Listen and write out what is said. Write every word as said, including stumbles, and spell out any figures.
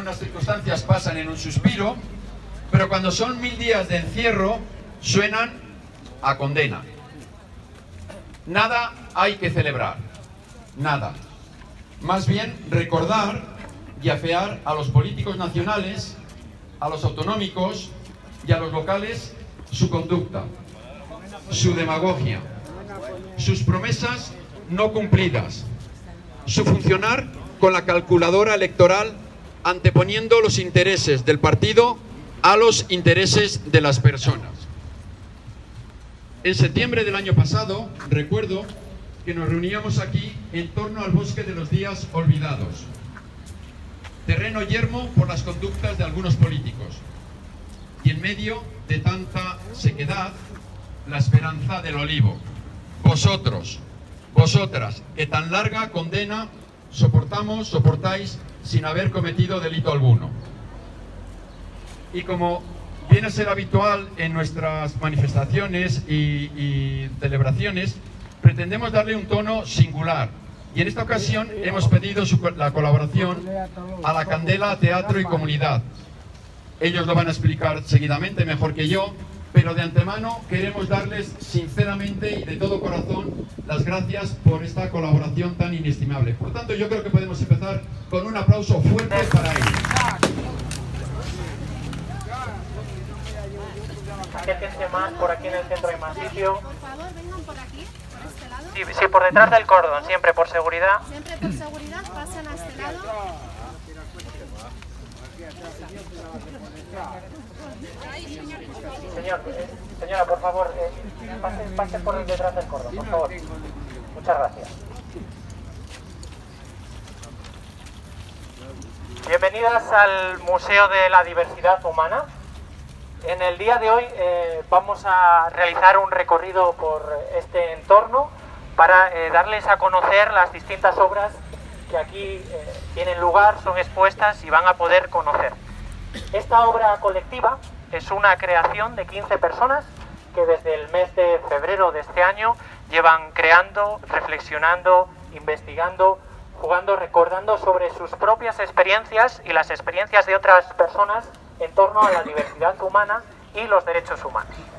algunas circunstancias pasan en un suspiro, pero cuando son mil días de encierro, suenan a condena. Nada hay que celebrar, nada. Más bien recordar y afear a los políticos nacionales, a los autonómicos y a los locales su conducta, su demagogia, sus promesas no cumplidas, su funcionar con la calculadora electoral anteponiendo los intereses del partido a los intereses de las personas. En septiembre del año pasado, recuerdo que nos reuníamos aquí en torno al Bosque de los Días Olvidados, terreno yermo por las conductas de algunos políticos, y en medio de tanta sequedad, la esperanza del olivo. Vosotros, vosotras, que tan larga condena soportamos, soportáis sin haber cometido delito alguno. Y como viene a ser habitual en nuestras manifestaciones y, y celebraciones, pretendemos darle un tono singular. Y en esta ocasión hemos pedido su, la colaboración a la Candela Teatro y Comunidad. Ellos lo van a explicar seguidamente mejor que yo, pero de antemano queremos darles sinceramente y de todo corazón las gracias por esta colaboración tan inestimable. Por tanto, yo creo que podemos empezar con un aplauso fuerte para ellos. Acérquense más, por aquí en el centro hay más sitio. Por favor, vengan por aquí, por este lado. Sí, sí, por detrás del cordón, siempre por seguridad. Siempre por seguridad, pasen a este lado. Señor, eh, señora, por favor, eh, pase, pase por detrás del cordón, por favor. Muchas gracias. Bienvenidas al Museo de la Diversidad Humana. En el día de hoy eh, vamos a realizar un recorrido por este entorno para eh, darles a conocer las distintas obras que aquí eh, tienen lugar, son expuestas y van a poder conocer. Esta obra colectiva es una creación de quince personas que desde el mes de febrero de este año llevan creando, reflexionando, investigando, jugando, recordando sobre sus propias experiencias y las experiencias de otras personas en torno a la diversidad humana y los derechos humanos.